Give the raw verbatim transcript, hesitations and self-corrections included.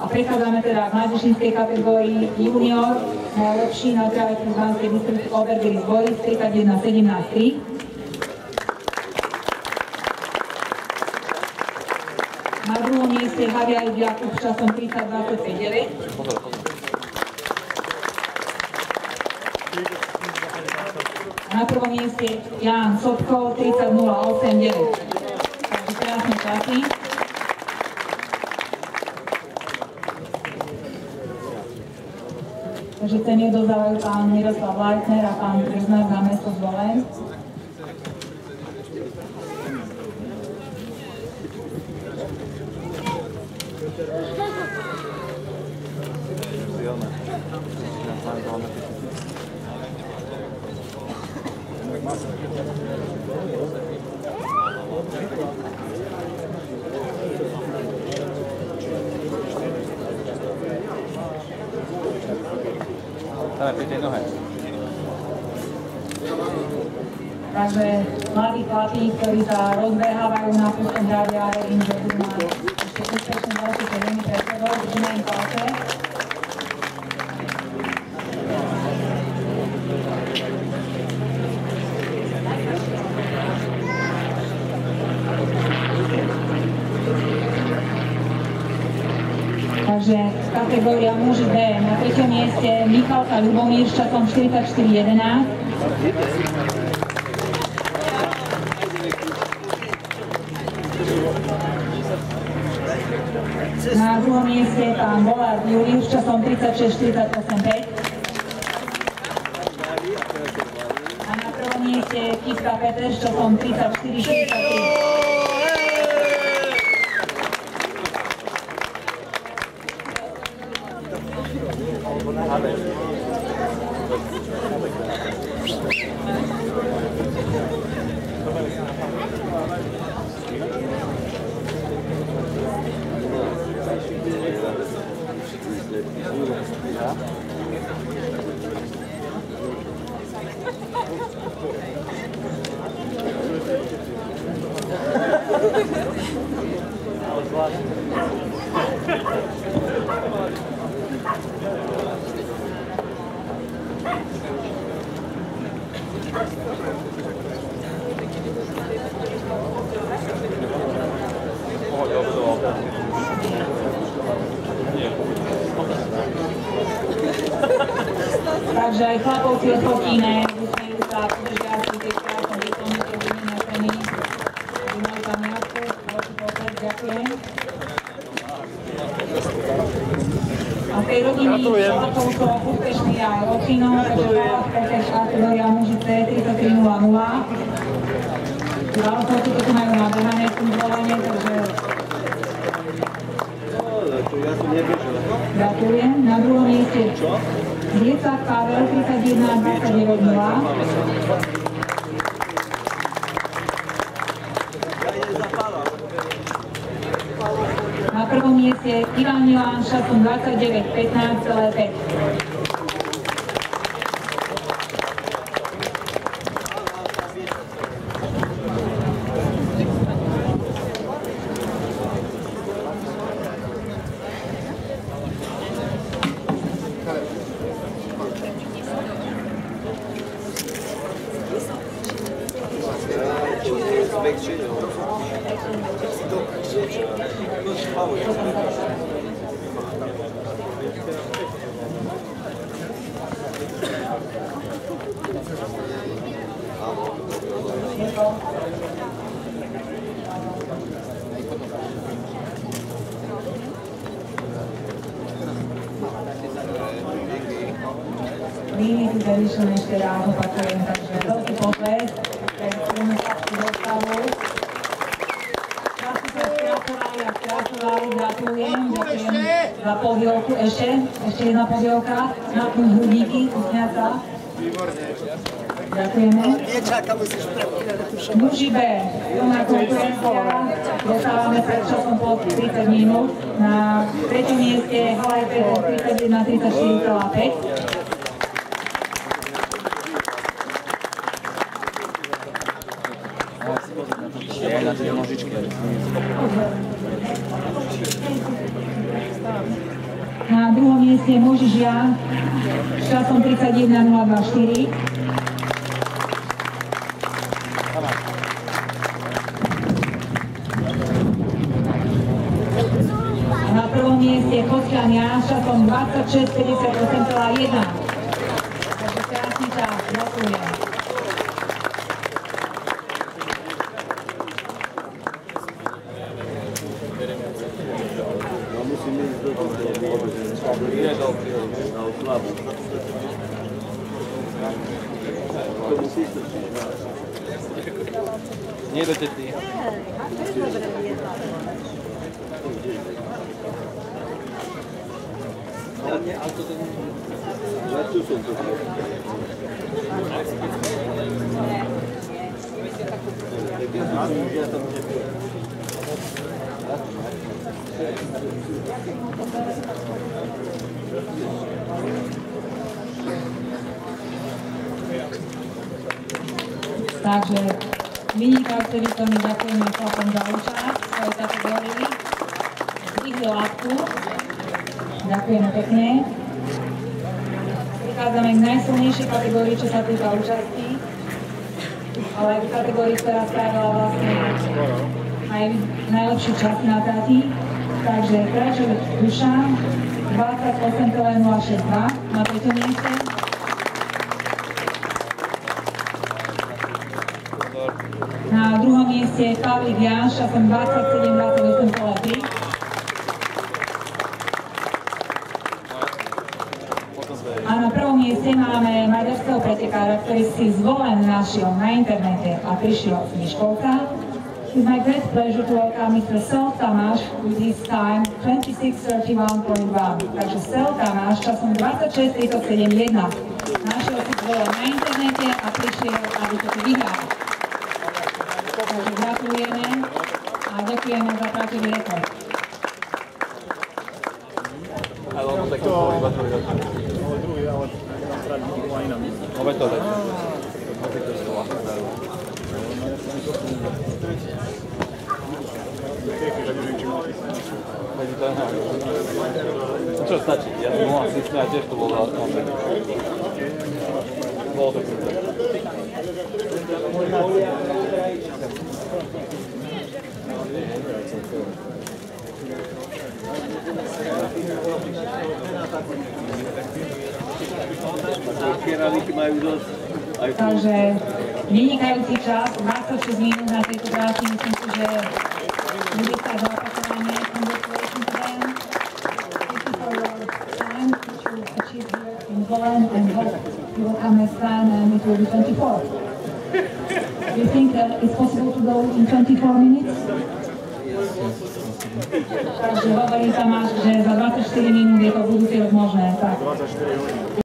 A prechádzame teda v mládežníckej kategórii junior, najlepší na trave pri Banskej Bystrici Obergeris Boris, tridsaťjeden sedemnásť tri. Na druhom mieste Haviarik Jakub s časom tridsať dvadsaťpäť deväť. Na prvom mieste Ján Sobko tridsať nula osem deväť. Takže krásne časy. Takže ceny odovzdávajú pán Miroslav Leitner a pán Krznák za mesto Zvolen. Takže mladí chlapí, ktorí sa rozbehávajú na pustom hrade, a verím, že budú mať ešte úspešné ďalšie sezóny pred sebou, držíme im palce. Takže kategória muži B. Na treťom mieste Michalka Ľubomír s časom štyridsaťštyri jedenásť. Na druhom mieste pán Bolár Julius s časom tridsaťšesť štyridsaťosem päť. A na prvom mieste Kipka Peter s časom tridsaťštyri štyridsaťtri. Takže aj chlapov si odfotíme, usmejú sa podržiaci tie krásne výkony, tie vymené ceny. Vymajú tam nejakú, veľký potred, ďakujem. A v tej rodine chlapov sú úspešní aj Rocino, takže Valach Peter, kategória muži C tridsaťtri nula nula. Valachovci to tu majú nabehané v tom zvolenie, takže... Gratulujem. Na druhom mieste Liecák Pavel tridsaťjeden dvadsaťdeväť nula. Na prvom mieste Ivan Milan s časom dvadsaťdeväť pätnásť celé päť. Líny si zavyšené ešte raz opakujem, takže veľký potles pre prvnú chlapskú dostavu. Chlapci sa skracovali a skracovali, gratulujem, ďakujem za podielku ešte, ešte jedna podielka, napnúť hrudníky, usmiať sa. Ďakujeme. Muži B, silná konkurencia, dostávame pred časom po tridsať minút. Na treťom mieste Halaj Peter tridsaťjeden tridsaťštyri celá päť. Na tie nožičky. Na druhom mieste Možižia s časom tridsaťjeden nula dvadsaťštyri. A na prvom mieste Kociania s časom dvadsaťšesť päťdesiatosem celá jedna. Takže krásny čas, gratulujem. Nie do tety. Takže vynikajúce výkony, ďakujeme chlapom za účasť v svojej kategórii. Zdvihli látku. Ďakujeme pekne. Prichádzame k najsilnejšej kategórii, čo sa týka účasti, ale aj v kategórii, ktorá spravila vlastne aj najlepší čas na táti. Takže Krajčovič Dušan dvadsaťosem celá nula šesťdesiatdva na treťom mieste. Na druhom mieste Pavlík Jan s časom dvadsaťsedem dvadsaťosem celá tri. A na prvom mieste máme maďarského pretekára, ktorý si zvolen našiel na internete a prišiel z Miškolca. It's my great pleasure to welcome Mister Sel Tamáš with his time twenty-six thirty-one point one. Takže Sel Tamáš s časom dvadsaťšesť tridsaťsedem jedna. Našiel si zvolen na internete a prišiel, aby to tu vyhral. Takže gratulujeme a ďakujeme za pravdivý rekord. Ale ono tak to iba to je. Máme to dať. Čo stačí? Ja som mohol si smiať, tiež to bolo veľa. Bolo to krúte. Takže vynikajúci čas, dvadsaťšesť minút na tejto práci, myslím si, že bude sa za opakovanie. Congratulations again. Thank you for your time, which you achieved here in Poland, and hope you will come next time and it will be twenty-four. Do you think uh, it's possible to go in twenty-four minutes? Takže hovorí Tamáš, že za dvadsaťštyri minút je to budúci rok možné. Tak.